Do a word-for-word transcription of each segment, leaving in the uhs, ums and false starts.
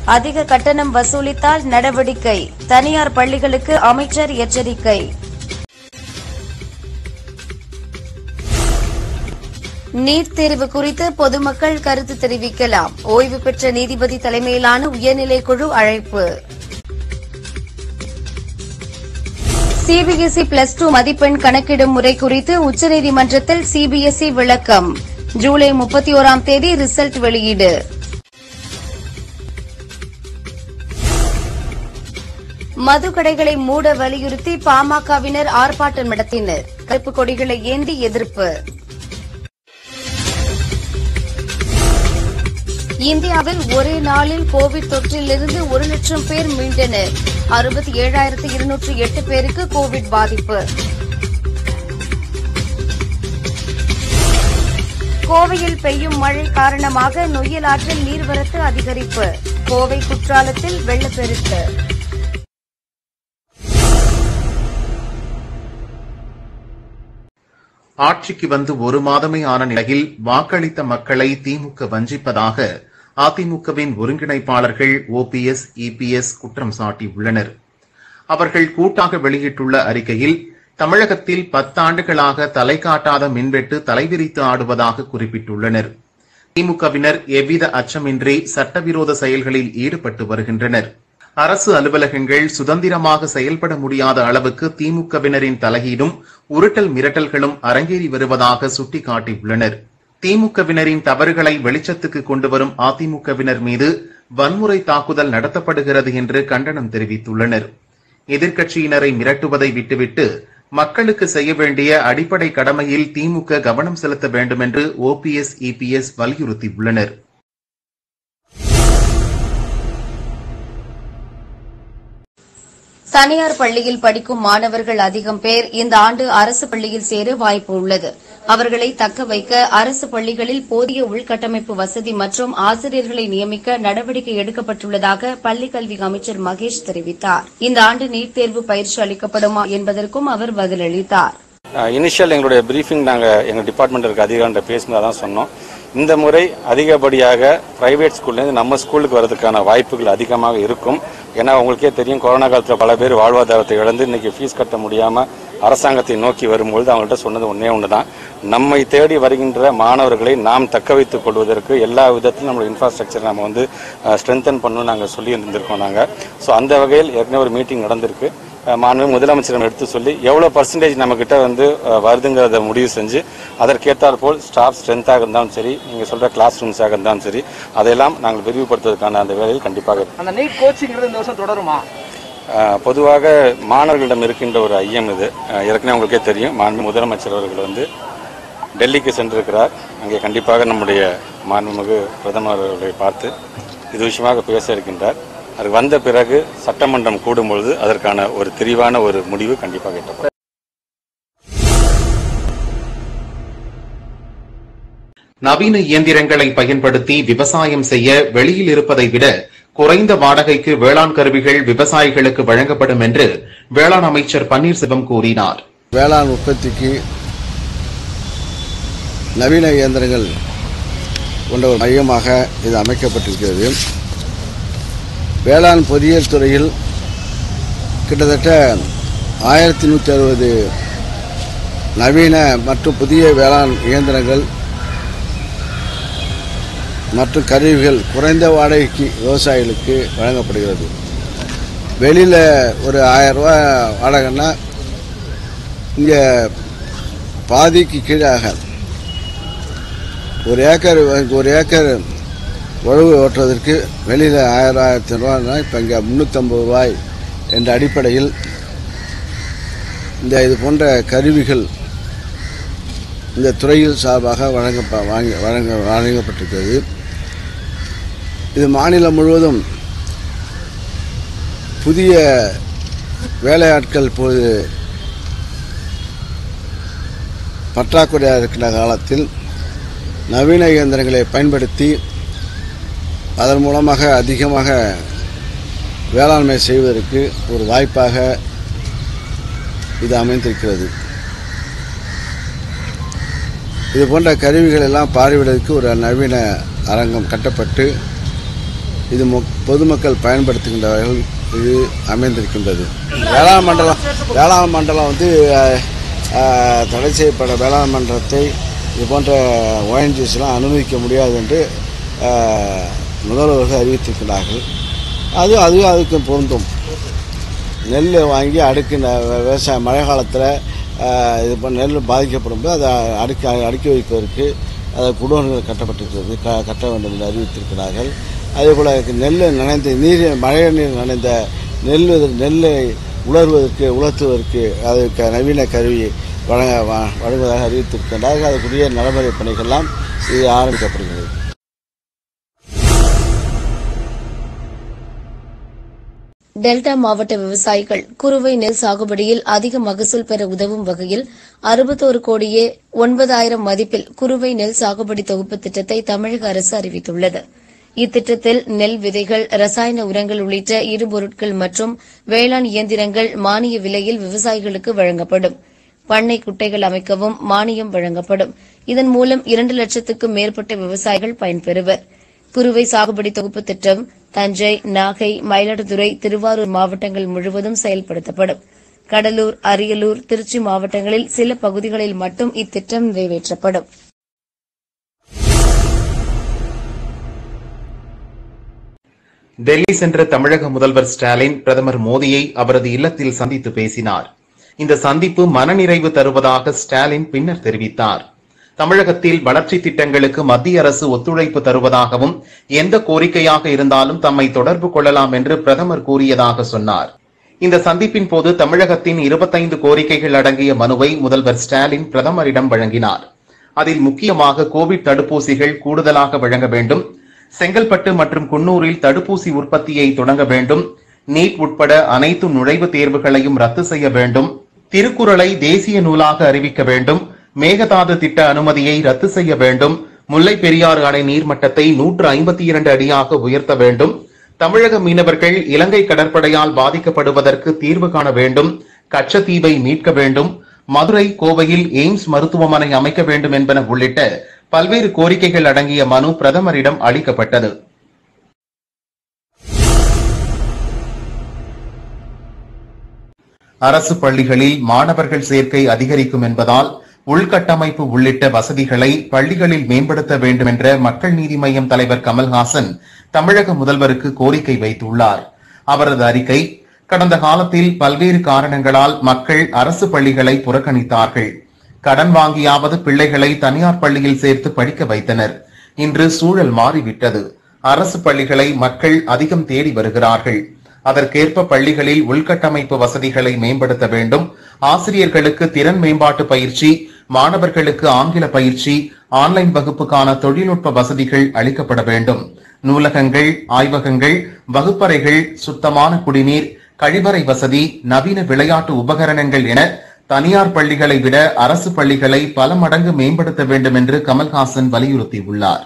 அதிக கட்டணம் வசூலித்தால் நடவடிக்கை. தனியார் பள்ளிகளுக்கு அமைச்சர் எச்சரிக்கை. நீட் தேர்வு குறித்து பொதுமக்கள் கருத்து தெரிவிக்கலாம். ஓய்வு பெற்ற நீதிபதி தலைமையிலான உயர்நிலைக்குழு அழைப்பு. சிபிஎஸ்இ பிளஸ் டூ மதிப்பெண் கணக்கிடும் முறை குறித்து உச்சநீதிமன்றத்தில் சிபிஎஸ்இ விளக்கம். ஜூலை முப்பத்தி ஓராம் தேதி ரிசல்ட் வெளியீடு. மதுக்கடைகளை மூட வலியுறுத்தி பாமகவினர் ஆர்ப்பாட்டம் நடத்தினர். கருப்பு கொடிகளை ஏந்தி எதிர்ப்பு. இந்தியாவில் ஒரே நாளில் கோவிட் தொற்றிலிருந்து ஒரு லட்சம் பேர் மீண்டனர். அறுபத்தி ஏழாயிரத்து இருநூற்று எட்டு பேருக்கு கோவிட் பாதிப்பு. கோவையில் பெய்யும் மழை காரணமாக நொய்யல் ஆற்றில் நீர்வரத்து அதிகரிப்பு. கோவை குற்றாலத்தில் வெள்ளப்பெருக்கு. ஆட்சிக்கு வந்து ஒரு மாதமே ஆன நிலையில் வாக்களித்த மக்களை திமுக வஞ்சிப்பதாக அதிமுகவின் ஒருங்கிணைப்பாளர்கள் ஓபிஎஸ், இபிஎஸ் குற்றம் சாட்டியுள்ளனர். அவர்கள் கூட்டாக வெளியிட்டுள்ள அறிக்கையில் தமிழகத்தில் பத்தாண்டுகளாக தலை காட்டாத மின்வெட்டு தலைவிரித்து ஆடுவதாக குறிப்பிட்டுள்ளனர். திமுகவினர் எவ்வித அச்சமின்றி சட்டவிரோத செயல்களில் ஈடுபட்டு வருகின்றனர். அரசு அலுவலகங்கள் சுதந்திரமாக செயல்பட முடியாத அளவுக்கு திமுகவினரின் தலையீடும் உருட்டல் மிரட்டல்களும் அரங்கேறி வருவதாக சுட்டிக்காட்டியுள்ளனர். திமுகவினரின் தவறுகளை வெளிச்சத்துக்கு கொண்டுவரும் அதிமுகவினர் மீது வன்முறை தாக்குதல் நடத்தப்படுகிறது என்று கண்டனம் தெரிவித்துள்ளனர். எதிர்க்கட்சியினரை மிரட்டுவதை விட்டுவிட்டு மக்களுக்கு செய்ய வேண்டிய அடிப்படை கடமையில் திமுக கவனம் செலுத்த வேண்டும் என்று ஓபிஎஸ், இபிஎஸ் வலியுறுத்தியுள்ளனர். தனியார் பள்ளியில் படிக்கும் மாணவர்கள் அதிகம் பேர் இந்த ஆண்டு அரசு பள்ளியில் சேர வாய்ப்பு உள்ளது. அவர்களை தக்க வைக்க அரசு பள்ளிகளில் போதிய உள்கட்டமைப்பு வசதி மற்றும் ஆசிரியர்களை நியமிக்க நடவடிக்கை எடுக்கப்பட்டுள்ளதாக பள்ளிக்கல்வி அமைச்சர் மகேஷ் தெரிவித்தார். இந்த ஆண்டு நீட் தேர்வு பயிற்சி அளிக்கப்படுமா என்பதற்கும் அவர் பதிலளித்தார். இனிஷியல் எங்களுடைய பிரீஃபிங் நாங்கள் எங்கள் டிபார்ட்மெண்ட் அதிகாரிகிட்ட பேசுனதாக தான் சொன்னோம். இந்த முறை அதிகப்படியாக பிரைவேட் ஸ்கூல்லேருந்து நம்ம ஸ்கூலுக்கு வரதுக்கான வாய்ப்புகள் அதிகமாக இருக்கும். ஏன்னா உங்களுக்கே தெரியும், கொரோனா காலத்தில் பல பேர் வாழ்வாதாரத்தை இழந்து இன்னைக்கு ஃபீஸ் கட்ட முடியாமல் அரசாங்கத்தை நோக்கி வரும்பொழுது அவங்கள்ட்ட சொன்னது ஒன்னே ஒன்று தான், நம்மை தேடி வருகின்ற மாணவர்களை நாம் தக்க வைத்துக் கொள்வதற்கு எல்லா விதத்திலும் நம்மளோட இன்ஃப்ராஸ்ட்ரக்சர் நம்ம வந்து ஸ்ட்ரென்தன் பண்ணணும்னு நாங்கள் சொல்லி இருந்திருக்கோம். நாங்கள் ஸோ அந்த வகையில் ஏற்கனவே ஒரு மீட்டிங் நடந்திருக்கு. மாண்பு முதலமைச்சரிடம் எடுத்து சொல்லி எவ்வளோ பர்சன்டேஜ் நம்மக்கிட்ட வந்து வருதுங்கிறத முடிவு செஞ்சு அதற்கேற்றாற் போல் ஸ்டாஃப் ஸ்ட்ரென்த்தாக இருந்தாலும் சரி, நீங்கள் சொல்கிற கிளாஸ் ரூம்ஸாக இருந்தாலும் சரி, அதையெல்லாம் நாங்கள் விரிவுபடுத்துவதற்கான அந்த வேலையில் கண்டிப்பாக அந்த நீட் கோச்சிங்கிறது இந்த வருஷம் தொடருமா? பொதுவாக மாணவர்களிடம் இருக்கின்ற ஒரு ஐயம் இது. ஏற்கனவே உங்களுக்கே தெரியும், மாண்பு முதலமைச்சர் அவர்கள் வந்து டெல்லிக்கு சென்றிருக்கிறார். அங்கே கண்டிப்பாக நம்முடைய மாண்புமிகு பிரதமர் அவர்களை பார்த்து இது விஷயமாக பேச இருக்கின்றார். அது வந்த பிறகு சட்டமன்றம் கூடும்பொழுது அதற்கான ஒரு தெளிவான ஒரு முடிவு கண்டிப்பாக எட்டப்படும். நவீன இயந்திரங்களை பயன்படுத்தி விவசாயம் செய்ய வெளியில் இருப்பதை விட குறைந்த வாடகைக்கு வேளாண் கருவிகள் விவசாயிகளுக்கு வழங்கப்படும் என்று வேளாண் அமைச்சர் பன்னீர்செல்வம் கூறினார். வேளாண் உற்பத்திக்கு நவீன இயந்திரங்கள் கொண்ட ஒரு மையமாக இது அமைக்கப்பட்டிருக்கிறது. வேளாண் பொறியியல் துறையில் கிட்டத்தட்ட ஆயிரத்தி நூற்றி அறுபது நவீன மற்றும் புதிய வேளாண் இயந்திரங்கள் மற்றும் கருவிகள் குறைந்த வாடகைக்கு விவசாயிகளுக்கு வழங்கப்படுகிறது. வெளியில் ஒரு ஆயிரம் ரூபா வாடகைன்னா இங்கே பாதிக்கு கீழாக ஒரு ஏக்கர் ஒரு ஏக்கர் உழவு ஓட்டுவதற்கு வெளியில் ஆயிரம் ஆயிரத்தி ரூபாய்னா இப்போ இங்கே முந்நூற்றம்பது ரூபாய் என்ற அடிப்படையில் இந்த இது போன்ற கருவிகள் இந்த துறையில் சார்பாக வழங்க வாங்கி வழங்க வழங்கப்பட்டிருக்கிறது. இது மாநிலம் முழுவதும் புதிய வேலையாட்கள் இப்போது பற்றாக்குறையாக இருக்கிற காலத்தில் நவீன இயந்திரங்களை பயன்படுத்தி அதன் மூலமாக அதிகமாக வேளாண்மை செய்வதற்கு ஒரு வாய்ப்பாக இது அமைந்திருக்கிறது. இது போன்ற கருவிகள் எல்லாம் பார்வையிடுவதற்கு ஒரு நவீன அரங்கம் கட்டப்பட்டு இது பொதுமக்கள் பயன்படுத்துகின்ற வகையில் இது அமைந்திருக்கின்றது. வேளாண் மண்டலம் வேளாண் மண்டலம் வந்து தடை செய்யப்பட்ட வேளாண் மன்றத்தை இது போன்ற ஓஎன்ஜிஸ்லாம் அனுமதிக்க முடியாது என்று முதல்வர்கள் அறிவித்திருக்கிறார்கள். அது அதுவும் அதுக்கு பொருந்தும். நெல் வாங்கி அடுக்கு விவசாய மழை காலத்தில் இது போன்ற நெல் பாதிக்கப்படும் போது அதை அடுக்க அடுக்கி வைப்பதற்கு அதை குடோன்கள் கட்டப்பட்டிருக்கிறது க கட்ட வேண்டும் என்று அறிவித்திருக்கிறார்கள். அதேபோல் நெல் நனைந்த நீர் மழை நீர் நனைந்த நெல் நெல்லை உலர்வதற்கு உலர்த்துவதற்கு அதுக்கு நவீன கருவி வழங்க வழங்குவதாக அறிவித்திருக்கின்றார்கள். அதுக்குரிய நடைமுறை பணிகள்லாம் இது ஆரம்பிக்கப்படுகிறது. டெல்டா மாவட்ட விவசாயிகள் குறுவை நெல் சாகுபடியில் அதிக மகசூல் பெற உதவும் வகையில் அறுபத்தோரு கோடியே ஒன்பதாயிரம் மதிப்பில் குறுவை நெல் சாகுபடி தொகுப்பு திட்டத்தை தமிழக அரசு அறிவித்துள்ளது. இத்திட்டத்தில் நெல் விதைகள், ரசாயன உரங்கள் உள்ளிட்ட இடுபொருட்கள் மற்றும் வேளாண் இயந்திரங்கள் மானிய விலையில் விவசாயிகளுக்கு வழங்கப்படும். பண்ணை குட்டைகள் அமைக்கவும் மானியம் வழங்கப்படும். இதன் மூலம் இரண்டு லட்சத்துக்கும் மேற்பட்ட விவசாயிகள் பயன்பெறுவர். குறுவை சாகுபடி தொகுப்பு திட்டம் தஞ்சை, நாகை, மயிலாடுதுறை, திருவாரூர் மாவட்டங்கள் முழுவதும் செயல்படுத்தப்படும். கடலூர், அரியலூர், திருச்சி மாவட்டங்களில் சில பகுதிகளில் மட்டும் இத்திட்டம் நிறைவேற்றப்படும். டெல்லி சென்ற தமிழக முதல்வர் ஸ்டாலின் பிரதமர் மோடியை அவரது இல்லத்தில் சந்தித்து பேசினார். இந்த சந்திப்பு மனநிறைவு தருவதாக ஸ்டாலின் பின்னர் தெரிவித்தார். தமிழகத்தில் வளர்ச்சி திட்டங்களுக்கு மத்திய அரசு ஒத்துழைப்பு தருவதாகவும் எந்த கோரிக்கையாக இருந்தாலும் தம்மை தொடர்பு கொள்ளலாம் என்று பிரதமர் கூறியதாக சொன்னார். இந்த சந்திப்பின் போது தமிழகத்தின் இருபத்தைந்து கோரிக்கைகள் அடங்கிய மனுவை முதல்வர் ஸ்டாலின் பிரதமரிடம் வழங்கினார். அதில் முக்கியமாக கோவிட் தடுப்பூசிகள் கூடுதலாக வழங்க வேண்டும், செங்கல்பட்டு மற்றும் குன்னூரில் தடுப்பூசி உற்பத்தியை தொடங்க வேண்டும், நீட் உட்பட அனைத்து நுழைவுத் தேர்வுகளையும் ரத்து செய்ய வேண்டும், திருக்குறளை தேசிய நூலாக அறிவிக்க வேண்டும், மேகதாது திட்ட அனுமதியை ரத்து செய்ய வேண்டும், முல்லை பெரியாறு அணை நீர்மட்டத்தை நூற்று ஐம்பத்தி இரண்டு அடியாக உயர்த்த வேண்டும், தமிழக மீனவர்கள் இலங்கை கடற்படையால் பாதிக்கப்படுவதற்கு தீர்வு காண வேண்டும், கச்சத்தீவை மீட்க வேண்டும், மதுரை, கோவையில் எய்ம்ஸ் மருத்துவமனை அமைக்க வேண்டும் என்பன உள்ளிட்ட பல்வேறு கோரிக்கைகள் அடங்கிய மனு பிரதமரிடம் அளிக்கப்பட்டது. அரசு பள்ளிகளில் மாணவர்கள் சேர்க்கை அதிகரிக்கும் என்பதால் உள்கட்டமைப்பு உள்ளிட்ட வசதிகளை பள்ளிகளில் மேம்படுத்த வேண்டும் என்ற மக்கள் நீதி மய்யம் தலைவர் கமல்ஹாசன் தமிழக முதல்வருக்கு கோரிக்கை வைத்துள்ளார். அவரது அறிக்கை, கடந்த காலத்தில் பல்வேறு காரணங்களால் மக்கள் அரசு பள்ளிகளை புறக்கணித்தார்கள். கடன் வாங்கியாவது பிள்ளைகளை தனியார் பள்ளியில் சேர்த்து படிக்க வைத்தனர். இன்று சூழல் மாறிவிட்டது. அரசு பள்ளிகளை மக்கள் அதிகம் தேடி வருகிறார்கள். அதற்கேற்ப பள்ளிகளில் உள்கட்டமைப்பு வசதிகளை மேம்படுத்த வேண்டும். ஆசிரியர்களுக்கு திறன் மேம்பாட்டு பயிற்சி, மாணவர்களுக்கு ஆங்கில பயிற்சி, ஆன்லைன் வகுப்புக்கான தொழில்நுட்ப வசதிகள் அளிக்கப்பட வேண்டும். நூலகங்கள், ஆய்வகங்கள், வகுப்பறைகள், சுத்தமான குடிநீர், கழிவறை வசதி, நவீன விளையாட்டு உபகரணங்கள் என தனியார் பள்ளிகளை விட அரசு பள்ளிகளை பல மடங்கு மேம்படுத்த வேண்டும் என்று கமல்ஹாசன் வலியுறுத்தியுள்ளார்.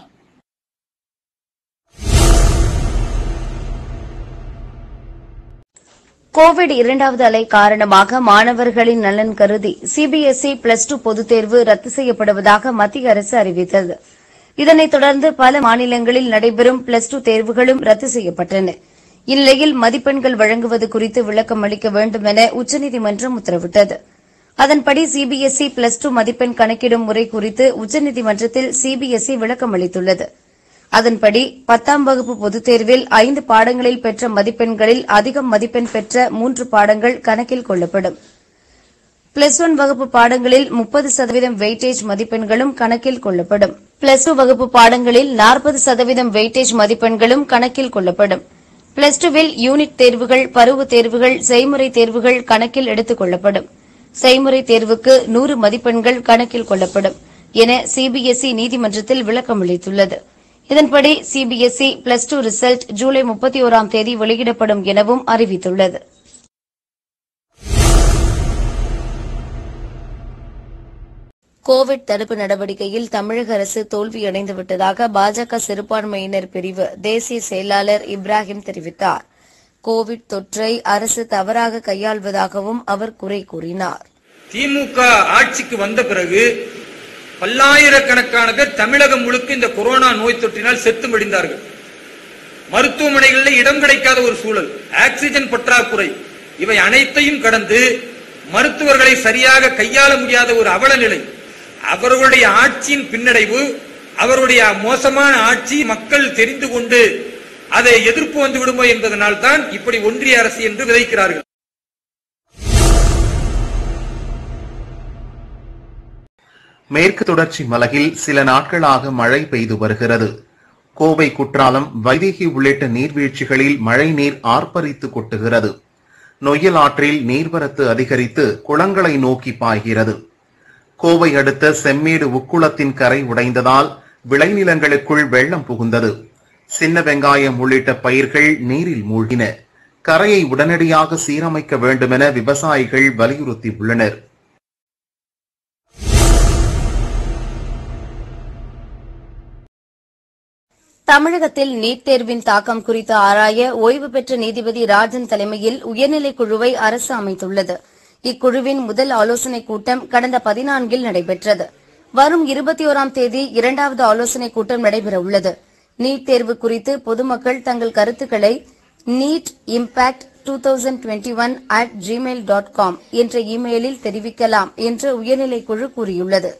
கோவிட் இரண்டாவது அலை காரணமாக மாணவர்களின் நலன் கருதி சிபிஎஸ்இ பிளஸ் டூ பொதுத் தேர்வு ரத்து செய்யப்படுவதாக மத்திய அரசு அறிவித்தது. இதனைத் தொடர்ந்து பல மாநிலங்களில் நடைபெறும் பிளஸ் டூ தேர்வுகளும் ரத்து செய்யப்பட்டன. இந்நிலையில் மதிப்பெண்கள் வழங்குவது குறித்து விளக்கம் அளிக்க வேண்டும் என உச்சநீதிமன்றம் உத்தரவிட்டது. அதன்படி சிபிஎஸ்இ பிளஸ் டூ மதிப்பெண் கணக்கிடும் முறை குறித்து உச்சநீதிமன்றத்தில் சிபிஎஸ்இ விளக்கம் அளித்துள்ளது. அதன்படி பத்தாம் வகுப்பு பொதுத் தேர்வில் ஐந்து பாடங்களில் பெற்ற மதிப்பெண்களில் அதிகம் மதிப்பெண் பெற்ற மூன்று பாடங்கள் கணக்கில் கொள்ளப்படும். பிளஸ் ஒன் வகுப்பு பாடங்களில் முப்பது சதவீதம் வெயிட்டேஜ் மதிப்பெண்களும் கணக்கில் கொள்ளப்படும். பிளஸ் டூ வகுப்பு பாடங்களில் நாற்பது சதவீதம் வெயிட்டேஜ் மதிப்பெண்களும் கணக்கில் கொள்ளப்படும். பிளஸ் டூவில் யூனிட் தேர்வுகள், பருவ தேர்வுகள், செய்முறை தேர்வுகள் கணக்கில் எடுத்துக் கொள்ளப்படும். செய்முறை தேர்வுக்கு நூறு மதிப்பெண்கள் கணக்கில் கொள்ளப்படும் என சிபிஎஸ்இ நீதிமன்றத்தில் விளக்கம் அளித்துள்ளது. இதன்படி சிபிஎஸ்இ பிளஸ் டூ ரிசல்ட் ஜூலை முப்பத்தி ஓராம் தேதி வெளியிடப்படும் எனவும் அறிவித்துள்ளது. கோவிட் தடுப்பு நடவடிக்கையில் தமிழக அரசு தோல்வியடைந்துவிட்டதாக பாஜக சிறுபான்மையினர் பிரிவு தேசிய செயலாளர் இப்ராஹிம் தெரிவித்தார். கோவிட் தொற்றை அரசு தவறாக கையாள்வதாகவும் அவர் குறை கூறினார். திமுக ஆட்சிக்கு வந்த பிறகு பல்லாயிரக்கணக்கான பேர் தமிழகம் முழுக்க இந்த கொரோனா நோய் தொற்றினால் செத்து மடிந்தார்கள். மருத்துவமனைகளில் இடம் கிடைக்காத ஒரு சூழல், ஆக்சிஜன் பற்றாக்குறை, இவை அனைத்தையும் கடந்து மருத்துவர்களை சரியாக கையாள முடியாத ஒரு அவல நிலை, அவர்களுடைய ஆட்சியின் பின்னடைவு, அவருடைய மோசமான ஆட்சி மக்கள் தெரிந்து கொண்டு அதை எதிர்ப்பு வந்து விடுமோ என்பதனால் தான் இப்படி ஒன்றிய அரசு என்று விதைக்கிறார்கள். மேற்கு தொடர்ச்சி மலையில் சில நாட்களாக மழை பெய்து வருகிறது. கோவை, குற்றாலம், வைதேகி உள்ளிட்ட நீர்வீழ்ச்சிகளில் மழை நீர் ஆர்ப்பரித்து கொட்டுகிறது. நொய்யல் ஆற்றில் நீர்வரத்து அதிகரித்து குளங்களை நோக்கி பாய்கிறது. கோவை அடுத்த செம்மேடு உக்குளத்தின் கரை உடைந்ததால் விளைநிலங்களுக்குள் வெள்ளம் புகுந்தது. சின்ன வெங்காயம் உள்ளிட்ட பயிர்கள் நீரில் மூழ்கின. கரையை உடனடியாக சீரமைக்க வேண்டுமென விவசாயிகள் வலியுறுத்தியுள்ளனர். தமிழகத்தில் நீட் தேர்வின் தாக்கம் குறித்து ஆராய ஓய்வு பெற்ற நீதிபதி ராஜன் தலைமையில் உயர்நிலைக் குழுவை அரசு அமைத்துள்ளது. இக்குழுவின் முதல் ஆலோசனைக் கூட்டம் கடந்த பதினான்கில் நடைபெற்றது. வரும் இருபத்தி ஓராம் தேதி இரண்டாவது ஆலோசனைக் கூட்டம் நடைபெறவுள்ளது. நீட் தேர்வு குறித்து பொதுமக்கள் தங்கள் கருத்துக்களை NEET impact two thousand twenty one at Gmail dot com என்ற இமெயிலில் தெரிவிக்கலாம் என்று உயர்நிலைக் குழு கூறியுள்ளது.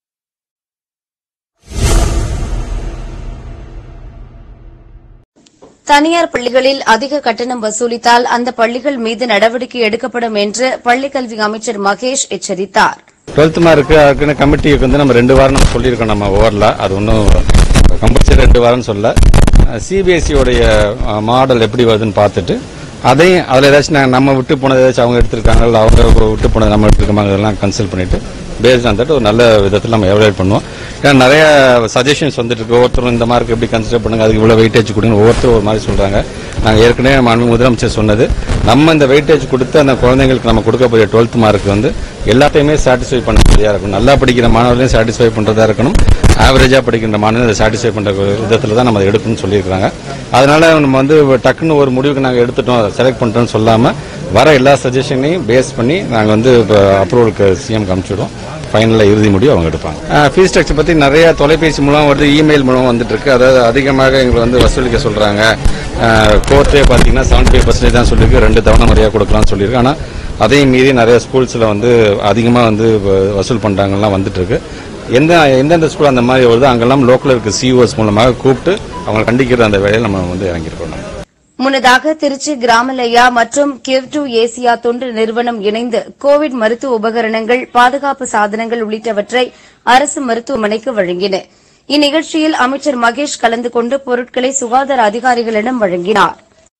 தனியார் பள்ளிகளில் அதிக கட்டணம் வசூலித்தால் அந்த பள்ளிகள் மீது நடவடிக்கை எடுக்கப்படும் என்று பள்ளிக்கல்வி அமைச்சர் மகேஷ் எச்சரித்தார். டுவெல்த் மார்க்கு அதுக்குன்னு கமிட்டிக்கு வந்து நம்ம ரெண்டு வாரம் நம்ம சொல்லியிருக்கோம். நம்ம ஓவரில் அது ஒன்றும் கம்பல்சரி ரெண்டு வாரம் சொல்ல, சிபிஎஸ்சியோடைய மாடல் எப்படி வருதுன்னு பார்த்துட்டு அதையும் அதில் ஏதாச்சும் நம்ம விட்டு போனது ஏதாச்சும் அவங்க எடுத்திருக்காங்க, அவங்க விட்டு போனது நம்ம எடுத்துருக்காங்க, அதெல்லாம் கன்சல்ட் பண்ணிட்டு பேஸ்ட் ஆன் தட் ஒரு நல்ல விதத்தில் நம்ம எவாலுவேட் பண்ணுவோம். ஏன்னா நிறைய சஜஷன்ஸ் வந்துட்டு இருக்கு. ஒவ்வொருத்தரும் இந்த மார்க் எப்படி கன்சிடர் பண்ணுங்க, அதுக்கு இவ்வளோ வெயிட்டேஜ் கொடுங்க, ஒவ்வொருத்தரும் ஒரு மாதிரி சொல்றாங்க. நாங்கள் ஏற்கனவே மாண்பு முதலமைச்சர் சொன்னது, நம்ம இந்த வெயிட்டேஜ் கொடுத்து அந்த குழந்தைங்களுக்கு நம்ம கொடுக்கக்கூடிய டுவெல்த் மார்க் வந்து எல்லாத்தையுமே சாட்டிஸ்ஃபை பண்ணக்கூடியதாக இருக்கணும். நல்லா படிக்கிற மாணவர்களையும் சாட்டிஸ்ஃபை பண்றதா இருக்கணும், ஆவரேஜா படிக்கின்ற மாணவர்களை சாட்டிஸ்ஃபை பண்ற விதத்தில் தான் நம்ம எடுக்கணும்னு சொல்லியிருக்காங்க. அதனால நம்ம வந்து டக்குன்னு ஒரு முடிவுக்கு நாங்கள் எடுத்துட்டோம், செலக்ட் பண்ணிட்டோம்னு சொல்லாம வர எல்லா சஜஷனையும் பேஸ் பண்ணி நாங்கள் வந்து அப்ரூவலுக்கு சிஎம் அனுப்பிச்சிடுவோம். ஃபைனலாக இறுதி முடிவு அவங்க எடுப்பாங்க. ஃபீஸ் ஸ்ட்ரக்சர் பற்றி நிறைய தொலைபேசி மூலம் வருது, இமெயில் மூலம் வந்துட்டு இருக்கு. அதாவது அதிகமாக எங்களை வந்து வசூலிக்க சொல்றாங்க. கோர்ட்டே பார்த்தீங்கன்னா செவன்டி ஃபைவ் பர்சன்டேஜ் தான் சொல்லியிருக்கு, ரெண்டு தவணை முறையாக கொடுக்கலாம்னு சொல்லியிருக்கு. ஆனால் அதையும் மீறி நிறைய ஸ்கூல்ஸில் வந்து அதிகமாக வந்து வசூல் பண்ணுறாங்கலாம் வந்துட்டு இருக்கு. எந்த எந்தெந்த ஸ்கூல் அந்த மாதிரி வருது அங்கெல்லாம் லோக்கல் இருக்க சிஓஎஸ் மூலமாக கூப்பிட்டு அவங்க கண்டிக்கிற அந்த வேலையை நம்ம வந்து இறங்கியிருக்கோம். முன்னதாக திருச்சி கிராமலயா மற்றும் கிவ் டு ஏசியா தொண்டு நிறுவனம் இணைந்து கோவிட் மருத்துவ உபகரணங்கள், பாதுகாப்பு சாதனங்கள் உள்ளிட்டவற்றை அரசு மருத்துவமனைக்கு வழங்கின. இந்நிகழ்ச்சியில் அமைச்சர் மகேஷ் கலந்து கொண்டு பொருட்களை சுகாதார அதிகாரிகளிடம் வழங்கினார்.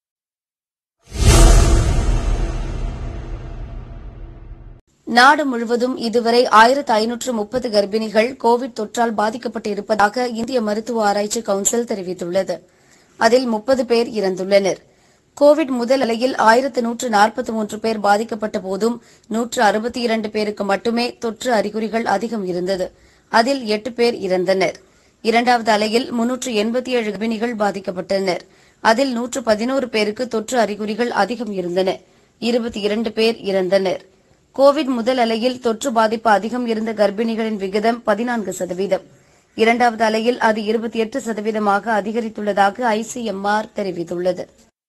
நாடு முழுவதும் இதுவரை ஆயிரத்து ஐநூற்று முப்பது கர்ப்பிணிகள் கோவிட் தொற்றால் பாதிக்கப்பட்டு இருப்பதாக இந்திய மருத்துவ ஆராய்ச்சி கவுன்சில் தெரிவித்துள்ளது. அதில் முப்பது பேர் இறந்துள்ளனர். கோவிட் முதல் அலையில் ஆயிரத்து நூற்று நாற்பத்தி மூன்று பேர் பாதிக்கப்பட்ட போதும் நூற்று அறுபத்தி இரண்டு பேருக்கு மட்டுமே தொற்று அறிகுறிகள் அதிகம் இருந்தது. அதில் எட்டு பேர் இறந்தனர். இரண்டாவது அலையில் முன்னூற்று எண்பத்தி ஏழு கர்ப்பிணிகள் பாதிக்கப்பட்டனர். அதில் நூற்று பதினோரு பேருக்கு தொற்று அறிகுறிகள் அதிகம் இருந்தன. இருபத்தி இரண்டு பேர் இறந்தனர். கோவிட் முதல் அலையில் தொற்று பாதிப்பு அதிகம் இருந்த கர்ப்பிணிகளின் விகிதம் பதினான்கு சதவீதம். இரண்டாவது அலையில் அது இருபத்தி எட்டு சதவீதமாக அதிகரித்துள்ளதாக ஐசிஎம்ஆர் தெரிவித்துள்ளது.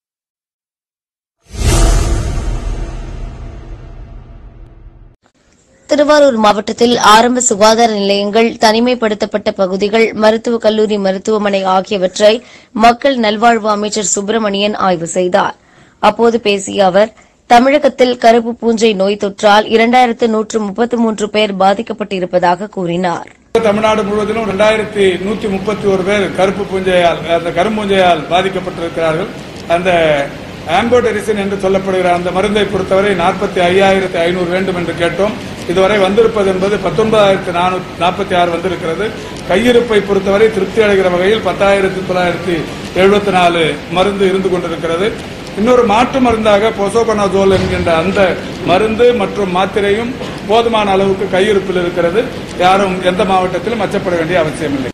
திருவாரூர் மாவட்டத்தில் ஆரம்ப சுகாதார நிலையங்கள், தனிமைப்படுத்தப்பட்ட பகுதிகள், மருத்துவக் கல்லூரி, மருத்துவமனை ஆகியவற்றை மக்கள் நல்வாழ்வு அமைச்சர் சுப்பிரமணியன் ஆய்வு செய்தார். அப்போது பேசிய அவர், தமிழகத்தில் கருப்பு பூஞ்சை நோய் தொற்றால் இரண்டாயிரத்து நூற்று முப்பத்தி மூன்று பேர் பாதிக்கப்பட்டிருப்பதாக கூறினார். தமிழ்நாடு முழுவதிலும் இரண்டாயிரத்தி நூற்றி முப்பத்தி ஒரு பேர் கருப்பு பூஞ்சையால் அந்த கரும்பூஞ்சையால் பாதிக்கப்பட்டிருக்கிறார்கள். அந்த ஆம்போடெரிசின் என்று சொல்லப்படுகிற அந்த மருந்தை பொறுத்தவரை நாற்பத்தி ஐயாயிரத்தி ஐநூறு வேண்டும் என்று கேட்டோம். இதுவரை வந்திருப்பது என்பது பத்தொன்பதாயிரத்தி நானூற்றி நாற்பத்தி ஆறு வந்திருக்கிறது. கையிருப்பை பொறுத்தவரை திருப்தி அடைகிற வகையில் பத்தாயிரத்தி தொள்ளாயிரத்தி எழுபத்தி நாலு மருந்து இருந்து கொண்டிருக்கிறது. இன்னொரு மாற்று மருந்தாக பொசோகோனோசோல் என்கின்ற அந்த மருந்து மற்றும் மாத்திரையும் போதுமான அளவுக்கு கையிருப்பில் இருக்கிறது. யாரும் எந்த மாவட்டத்திலும் அச்சப்பட வேண்டிய அவசியமில்லை.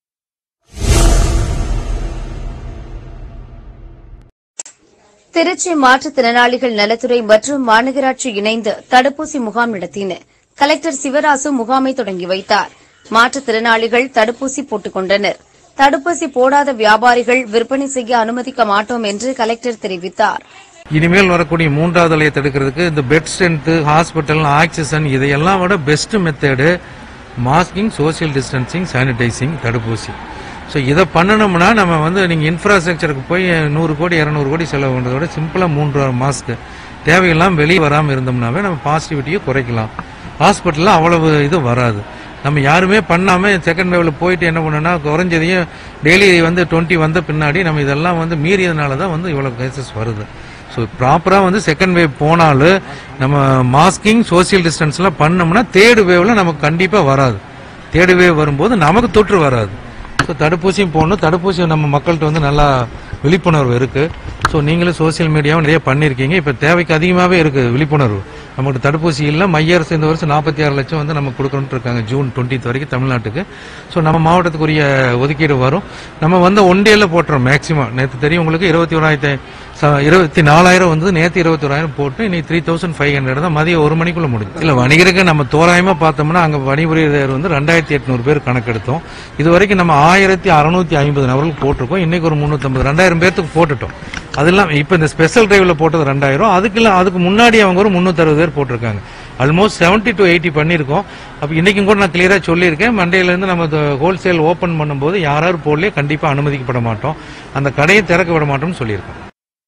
திருச்சி மாற்றுத்திறனாளிகள் நலத்துறை மற்றும் மாநகராட்சி இணைந்து தடுப்பூசி முகாம் நடத்தின. கலெக்டர் சிவராசு முகாமை தொடங்கி வைத்தார். மாற்றுத்திறனாளிகள் தடுப்பூசி போட்டுக் கொண்டனர். தடுப்பூசி போடாத வியாபாரிகள் விற்பனை செய்ய அனுமதிக்க மாட்டோம் என்று கலெக்டர் தெரிவித்தார். இனிமேல் வரக்கூடிய மூன்றாவது அலையை தடுக்கிறதுக்கு இந்த பெட் ஸ்ட்ரென்த், ஹாஸ்பிட்டல், ஆக்சிஜன் இதையெல்லாம் விட best method masking, social distancing, sanitising, தடுப்பூசி. ஸோ இதை பண்ணணும்னா நம்ம வந்து நீங்கள் இன்ஃப்ராஸ்ட்ரக்சருக்கு போய் நூறு கோடி இரநூறு கோடி செலவு பண்ணுறத விட சிம்பிளாக மூன்று மாஸ்க்கு தேவையெல்லாம் வெளியே வராமல் இருந்தோம்னாவே நம்ம பாசிட்டிவிட்டியை குறைக்கலாம். ஹாஸ்பிட்டலில் அவ்வளவு இது வராது. நம்ம யாருமே பண்ணாமல் செகண்ட் வேவ்ல போயிட்டு என்ன பண்ணோம்னா குறைஞ்சதையும் டெய்லி வந்து டுவெண்ட்டி வந்த பின்னாடி நம்ம இதெல்லாம் வந்து மீறியதுனால தான் வந்து இவ்வளோ கேசஸ் வருது. ஸோ ப்ராப்பராக வந்து செகண்ட் வேவ் போனாலும் நம்ம மாஸ்கிங், சோசியல் டிஸ்டன்ஸ்லாம் பண்ணோம்னா தேர்டு வேவ்ல நமக்கு கண்டிப்பாக வராது. தேர்டு வேவ் வரும்போது நமக்கு தொற்று வராது. ஸோ தடுப்பூசியும் போடணும். தடுப்பூசி நம்ம மக்கள்கிட்ட வந்து நல்லா விழிப்புணர்வு இருக்கு. ஸோ நீங்களும் சோசியல் மீடியாவும் நிறைய பண்ணியிருக்கீங்க. இப்போ தேவைக்கு அதிகமாகவே இருக்கு விழிப்புணர்வு. நமக்கு தடுப்பூசி இல்லை. மைய அரசு இந்த வருஷம் நாற்பத்தி ஆறு லட்சம் வந்து நம்ம கொடுக்கணும்னு இருக்காங்க ஜூன் டுவெண்ட்டி வரைக்கும் தமிழ்நாட்டுக்கு. ஸோ நம்ம மாவட்டத்துக்குரிய ஒதுக்கீடு வரும். நம்ம வந்து ஒன் டேல போட்டுறோம் மேக்சிமம். நேற்று தெரியும் உங்களுக்கு இருபத்தி ஓராயிரத்தி இருபத்தி நாலாயிரம் வந்து நேற்று இருபத்தி ஓராயிரம் போட்டு இன்னைக்கு த்ரீ தௌசண்ட் ஃபைவ் ஹண்ட்ரட் தான் மதியம் ஒரு மணிக்குள்ள முடியும். இல்லை வணிகருக்கு நம்ம தோராயமா பார்த்தோம்னா அங்கே பணிபுரியர் வந்து ரெண்டாயிரத்தி எட்நூறு பேர் கணக்கெடுத்தோம். இது வரைக்கும் நம்ம ஆயிரத்தி அறுநூத்தி ஐம்பது நபர்களுக்கு போட்டிருக்கோம். இன்னைக்கு ஒரு முன்னூத்தி ஐம்பது ரெண்டாயிரம் பேருக்கு போட்டுட்டோம். அதெல்லாம் இப்ப இந்த ஸ்பெஷல் டிரைவ்ல போட்டது ரெண்டாயிரம். அதுக்கு அதுக்கு முன்னாடி அவங்க ஒரு முன்னூத்தி அறுபது பேர் போட்டிருக்காங்க. ஆல்மோஸ்ட் செவன்டி டு எயிட்டி பண்ணிருக்கோம். அப்ப இன்னைக்கும் கூட நான் கிளியரா சொல்லியிருக்கேன். மண்டேல இருந்து நம்ம ஹோல்சேல் ஓபன் பண்ணும்போது யாராவது போடலையே கண்டிப்பா அனுமதிக்கப்பட மாட்டோம். அந்த கடையை திறக்க விட மாட்டோம்னு சொல்லியிருக்கோம்.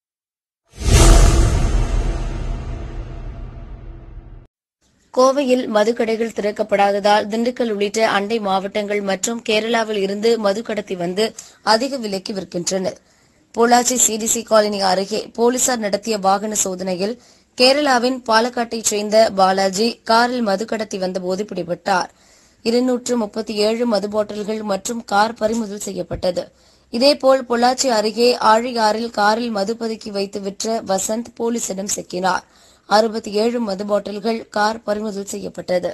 கோவையில் மதுக்கடைகள் திறக்கப்படாததால் திண்டுக்கல் உள்ளிட்ட அண்டை மாவட்டங்கள் மற்றும் கேரளாவில் இருந்து மது கடத்தி வந்து அதிக விலைக்கு விற்கின்றனர். பொள்ளாச்சி சிடிசி காலனி அருகே போலீசார் நடத்திய வாகன சோதனையில் கேரளாவின் பாலக்காட்டைச் சேர்ந்த பாலாஜி காரில் மது கடத்தி வந்தபோது பிடிபட்டார். இருநூற்று முப்பத்தி ஏழு மது பாட்டில்கள் மற்றும் கார் பறிமுதல் செய்யப்பட்டது. இதேபோல் பொள்ளாச்சி அருகே ஆழியாறில் காரில் மது பதுக்கி வைத்து விற்ற வசந்த் போலீசிடம் சிக்கினார். அறுபத்தி ஏழு மது பாட்டில்கள், கார் பறிமுதல் செய்யப்பட்டது.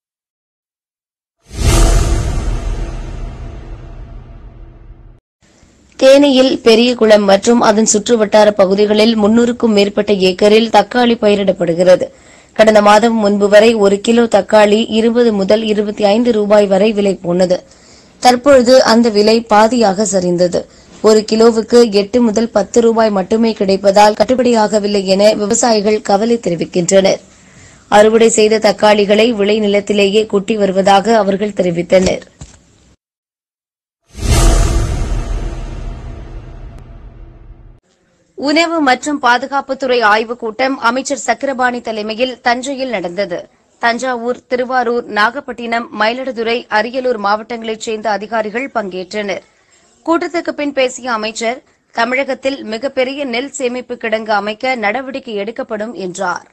தேனியில் பெரியகுளம் மற்றும் அதன் சுற்றுவட்டார பகுதிகளில் முன்னூறுக்கும் மேற்பட்ட ஏக்கரில் தக்காளி பயிரிடப்படுகிறது. கடந்த மாதம் முன்பு வரை ஒரு கிலோ தக்காளி இருபது முதல் இருபத்தி ஐந்து ரூபாய் வரை விலை போனது. தற்பொழுது அந்த விலை பாதியாக சரிந்தது. ஒரு கிலோவுக்கு எட்டு முதல் பத்து ரூபாய் மட்டுமே கிடைப்பதால் கட்டுப்படியாகவில்லை என விவசாயிகள் கவலை தெரிவிக்கின்றனர். அறுவடை செய்த தக்காளிகளை விளை நிலத்திலேயே கொட்டி வருவதாக அவர்கள் தெரிவித்தனர். உணவு மற்றும் பாதுகாப்புத்துறை ஆய்வுக் கூட்டம் அமைச்சர் சக்கரபாணி தலைமையில் தஞ்சையில் நடந்தது. தஞ்சாவூர், திருவாரூர், நாகப்பட்டினம், மயிலாடுதுறை, அரியலூர் மாவட்டங்களைச் சேர்ந்த அதிகாரிகள் பங்கேற்றனர். கூட்டத்துக்கு பின் பேசிய அமைச்சர், தமிழகத்தில் மிகப்பெரிய நெல் சேமிப்பு கிடங்கு அமைக்க நடவடிக்கை எடுக்கப்படும் என்றார்.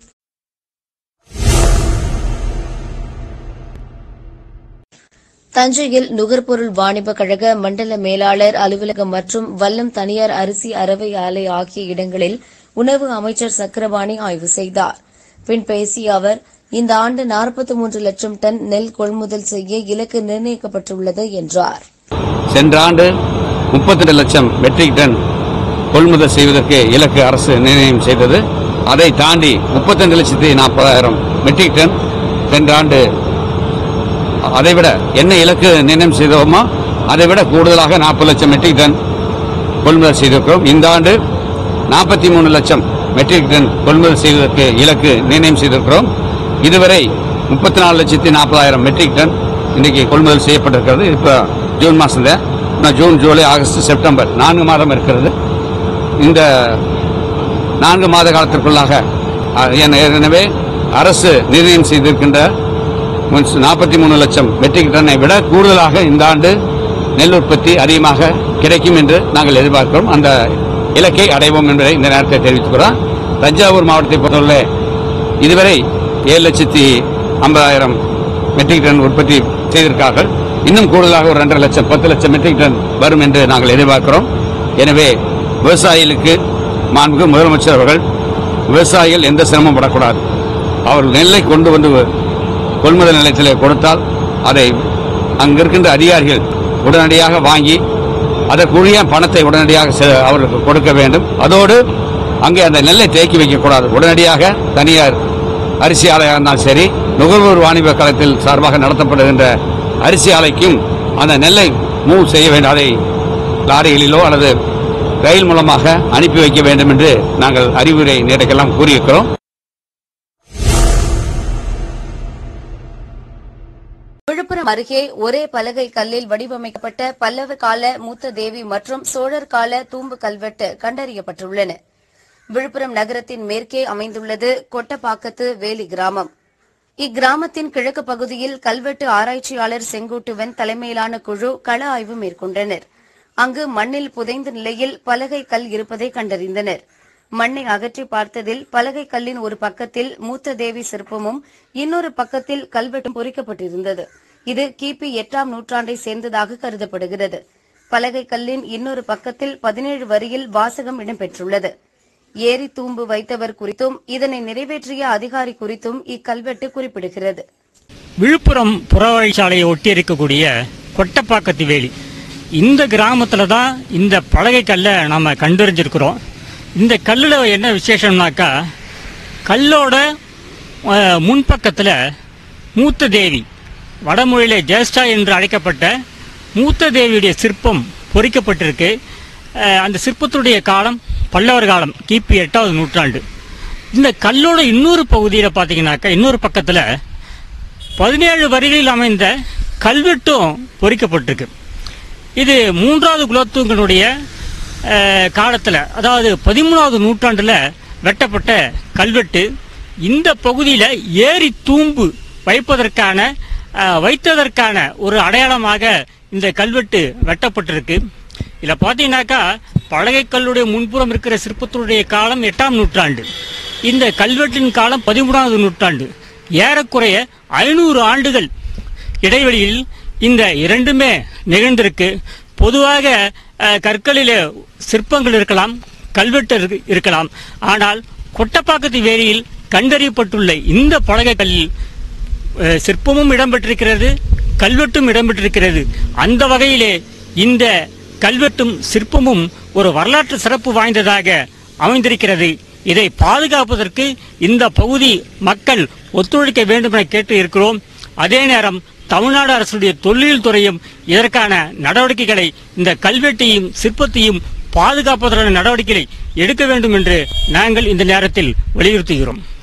தஞ்சையில் நுகர்பொருள் வாணிப கழக மண்டல மேலாளர் அலுவலகம் மற்றும் வல்லம் தனியார் அரிசி அரவை ஆலை ஆகிய இடங்களில் உணவு அமைச்சர் சக்கரபாணி ஆய்வு செய்தார். பின் பேசிய அவர், இந்த ஆண்டு நாற்பத்தி மூன்று லட்சம் டன் நெல் கொள்முதல் செய்ய இலக்கு நிர்ணயிக்கப்பட்டுள்ளது என்றார். சென்ற ஆண்டு முப்பத்தி ரெண்டு லட்சம் மெட்ரிக் டன் கொள்முதல் செய்வதற்கு இலக்கு அரசு நிர்ணயம் செய்தது. அதை தாண்டி முப்பத்தி ரெண்டு லட்சத்தி நாற்பதாயிரம் மெட்ரிக் டன் சென்ற ஆண்டு அதைவிட என்ன இலக்கு நிர்ணயம் செய்தோமோ அதைவிட கூடுதலாக நாற்பது லட்சம் மெட்ரிக் டன் கொள்முதல் செய்திருக்கிறோம். இந்த ஆண்டு நாற்பத்தி மூணு லட்சம் மெட்ரிக் டன் கொள்முதல் செய்வதற்கு இலக்கு நிர்ணயம் செய்திருக்கிறோம். இதுவரை முப்பத்தி நாலு லட்சத்தி நாற்பதாயிரம் மெட்ரிக் டன் இன்றைக்கு கொள்முதல் செய்யப்பட்டிருக்கிறது. இப்போ ஜூன் மாதம் தான், ஜூன், ஜூலை, ஆகஸ்ட், செப்டம்பர் நான்கு மாதம் இருக்கிறது. இந்த நான்கு மாத காலத்திற்குள்ளாக ஏற்கனவே அரசு நிர்ணயம் செய்திருக்கின்ற நாற்பத்தி மூணு லட்சம் மெட்ரிக் டன்னை விட கூடுதலாக இந்த ஆண்டு நெல் உற்பத்தி அதிகமாக கிடைக்கும் என்று நாங்கள் எதிர்பார்க்கிறோம். அந்த இலக்கை அடைவோம் என்பதை இந்த நேரத்தை தெரிவித்துக்கிறோம். தஞ்சாவூர் மாவட்டத்தை பொறுத்தவரை இதுவரை ஏழு லட்சத்தி ஐம்பதாயிரம் மெட்ரிக் டன் உற்பத்தி செய்திருக்கார்கள். இன்னும் கூடுதலாக ஒரு ரெண்டரை லட்சம் பத்து லட்சம் மெட்ரிக் டன் வரும் என்று நாங்கள் எதிர்பார்க்கிறோம். எனவே விவசாயிகளுக்கு மாண்புமிகு முதலமைச்சர் அவர்கள் விவசாயிகள் எந்த சிரமம் படக்கூடாது. அவர்கள் நெல்லை கொண்டு வந்து கொள்முதல் நிலையத்திலே கொடுத்தால் அதை அங்கிருக்கின்ற அதிகாரிகள் உடனடியாக வாங்கி அதற்குரிய பணத்தை உடனடியாக அவர்களுக்கு கொடுக்க வேண்டும். அதோடு அங்கே அந்த நெல்லை தேக்கி வைக்கக்கூடாது. உடனடியாக தனியார் அரிசி ஆலையாக இருந்தாலும் சரி, நுகர்வோர் வாணிப கழகத்தில் சார்பாக நடத்தப்படுகின்ற அரிசி ஆலைக்கும் அந்த நெல்லை மூவ் செய்ய வேண்டும், அதை லாரிகளிலோ அல்லது ரயில் மூலமாக அனுப்பி வைக்க வேண்டும் என்று நாங்கள் அறிவுரை நேரக்கெல்லாம் கூறியிருக்கிறோம். விழுப்புரம் அருகே ஒரே பலகை கல்லில் வடிவமைக்கப்பட்ட பல்லவ கால மூத்த தேவி மற்றும் சோழர் கால தூம்பு கல்வெட்டு கண்டறியப்பட்டுள்ளன. விழுப்புரம் நகரத்தின் மேற்கே அமைந்துள்ளது கொட்டப்பாக்கத்து வேலி கிராமம். இக்கிராமத்தின் கிழக்கு பகுதியில் கல்வெட்டு ஆராய்ச்சியாளர் செங்குட்டுவன் தலைமையிலான குழு கள ஆய்வு மேற்கொண்டனர். அங்கு மண்ணில் புதைந்த நிலையில் பலகை கல் இருப்பதை கண்டறிந்தனர். மண்ணை அகற்றி பார்த்ததில் பலகை கல்லின் ஒரு பக்கத்தில் மூத்த தேவி சிற்பமும் இன்னொரு பக்கத்தில் கல்வெட்டும் பொறிக்கப்பட்டிருந்தது. இது கிபி எட்டாம் நூற்றாண்டை சேர்ந்ததாக கருதப்படுகிறது. பலகை கல்லின் இன்னொரு பக்கத்தில் பதினேழு வரியில் வாசகம் இடம்பெற்றுள்ளது. ஏரி தூம்பு வைத்தவர் குறித்தும் இதனை நிறைவேற்றிய அதிகாரி குறித்தும் இக்கல்வெட்டு குறிப்பிடுகிறது. விழுப்புரம் புறவழிச்சாலையை ஒட்டி இருக்கக்கூடிய கொட்டப்பாக்கத்து வேலி, இந்த கிராமத்துல தான் இந்த பலகை கல்லை நாம கண்டறிஞ்சிருக்கிறோம். இந்த கல்லில் என்ன விசேஷம்னாக்கா, கல்லோட முன்பக்கத்தில் மூத்த தேவி, வடமொழியில ஜேஷ்டா என்று அழைக்கப்பட்ட மூத்த தேவியுடைய சிற்பம் பொறிக்கப்பட்டிருக்கு. அந்த சிற்பத்துடைய காலம் பல்லவர் காலம், கிபி எட்டாவது நூற்றாண்டு. இந்த கல்லோட இன்னொரு பகுதியில் பார்த்தீங்கன்னாக்கா, இன்னொரு பக்கத்தில் பதினேழு வரிகளில் அமைந்த கல்வெட்டும் பொறிக்கப்பட்டிருக்கு. இது மூன்றாவது குலோத்துங்கனுடைய காலத்தில், அதாவது பதிமூணாவது நூற்றாண்டில் வெட்டப்பட்ட கல்வெட்டு. இந்த பகுதியில் ஏரி தூம்பு வைப்பதற்கான வைத்ததற்கான ஒரு அடையாளமாக இந்த கல்வெட்டு வெட்டப்பட்டிருக்கு. இதில் பார்த்தீங்கன்னாக்கா, பலகை கல்லுடைய முன்புறம் இருக்கிற சிற்பத்துடைய காலம் எட்டாம் நூற்றாண்டு, இந்த கல்வெட்டின் காலம் பதிமூணாவது நூற்றாண்டு. ஏறக்குறைய ஐநூறு ஆண்டுகள் இடைவெளியில் இந்த இரண்டுமே நிகழ்ந்திருக்கு. பொதுவாக கற்களில் சிற்பங்கள் இருக்கலாம், கல்வெட்டு இருக்கலாம். ஆனால் கொட்டப்பாக்கத்து வேலியில் கண்டறியப்பட்டுள்ள இந்த பலகை கல்லில் சிற்பமும் இடம்பெற்றிருக்கிறது, கல்வெட்டும் இடம்பெற்றிருக்கிறது. அந்த வகையிலே இந்த கல்வெட்டும் சிற்பமும் ஒரு வரலாற்று சிறப்பு வாய்ந்ததாக அமைந்திருக்கிறது. இதை பாதுகாப்பதற்கு இந்த பகுதி மக்கள் ஒத்துழைக்க வேண்டும் என கேட்டு இருக்கிறோம். அதே நேரம் தமிழ்நாடு அரசுடைய தொல்லியல் துறையும் இதற்கான நடவடிக்கைகளை, இந்த கல்வெட்டையும் சிற்பத்தையும் பாதுகாப்பதற்கான நடவடிக்கைகளை எடுக்க வேண்டும் என்று நாங்கள் இந்த நேரத்தில் வலியுறுத்துகிறோம்.